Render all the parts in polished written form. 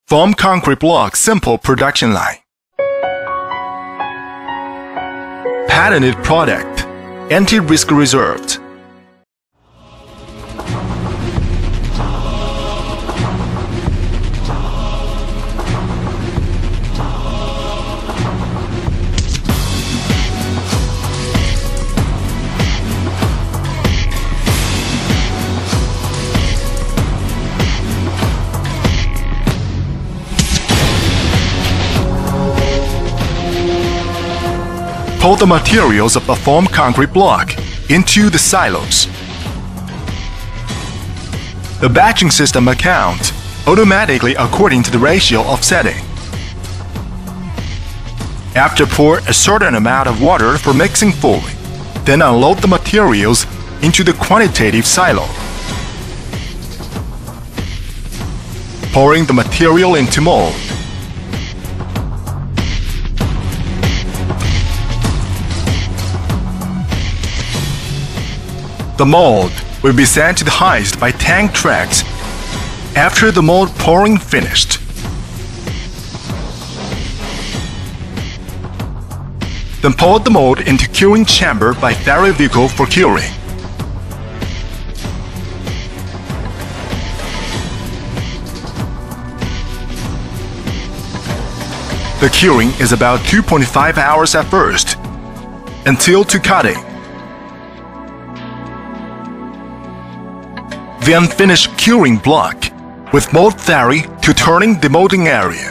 Foam concrete block simple production line. Patented product. Anti-risk reserved. Pour the materials of the foam concrete block into the silos. The batching system accounts automatically according to the ratio of setting. After pour a certain amount of water for mixing fully, then unload the materials into the quantitative silo. Pouring the material into mold. The mold will be sent to the heist by tank trucks after the mold pouring finished. Then pour the mold into curing chamber by ferry vehicle for curing. The curing is about 2.5 hours at first, until to cutting. Then finish curing block with mold ferry to turning the molding area.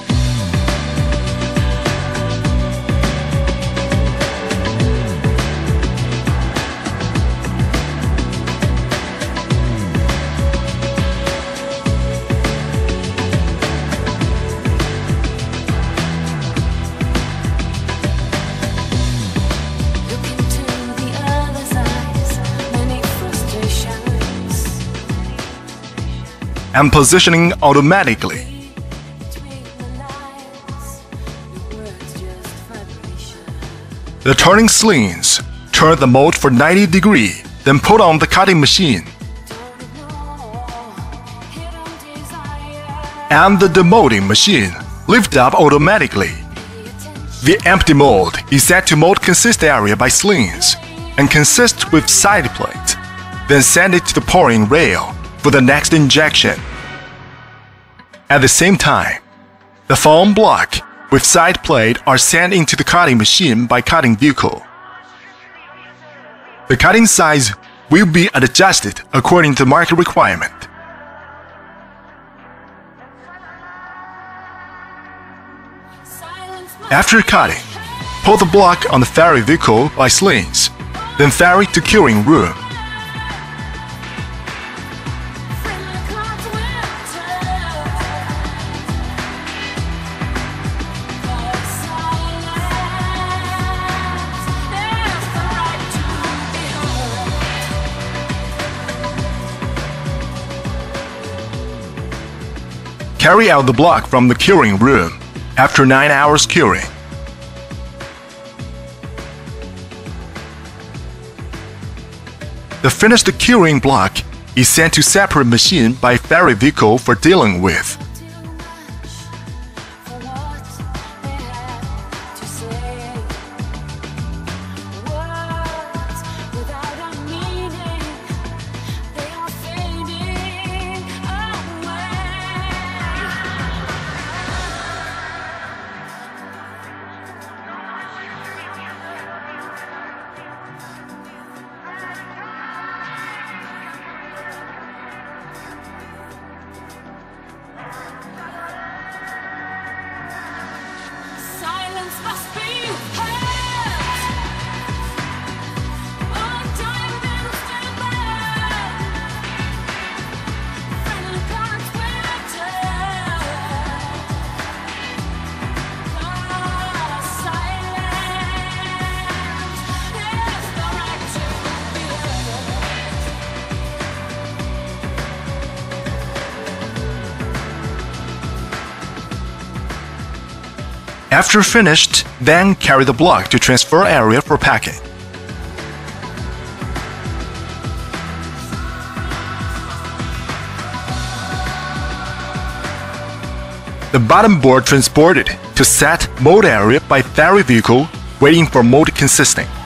And positioning automatically. The turning slings turn the mold for 90 degrees, then put on the cutting machine. And the demolding machine lift up automatically. The empty mold is set to mold consist area by slings and consist with side plate, then send it to the pouring rail for the next injection. At the same time, the foam block with side plate are sent into the cutting machine by cutting vehicle. The cutting size will be adjusted according to market requirement. After cutting, pull the block on the ferry vehicle by slings, then ferry to curing room. Carry out the block from the curing room after 9 hours curing. The finished curing block is sent to separate machine by ferry vehicle for dealing with. After finished, then carry the block to transfer area for packing. The bottom board transported to set mold area by ferry vehicle waiting for mold consisting.